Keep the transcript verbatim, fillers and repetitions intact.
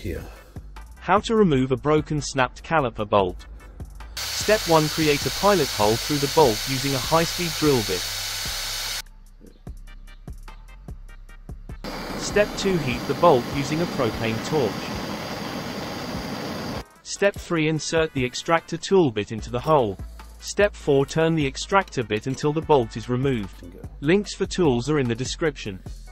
here. How to remove a broken snapped caliper bolt. Step one. Create a pilot hole through the bolt using a high-speed drill bit. Step two. Heat the bolt using a propane torch. Step three. Insert the extractor tool bit into the hole. Step four. Turn the extractor bit until the bolt is removed. Links for tools are in the description.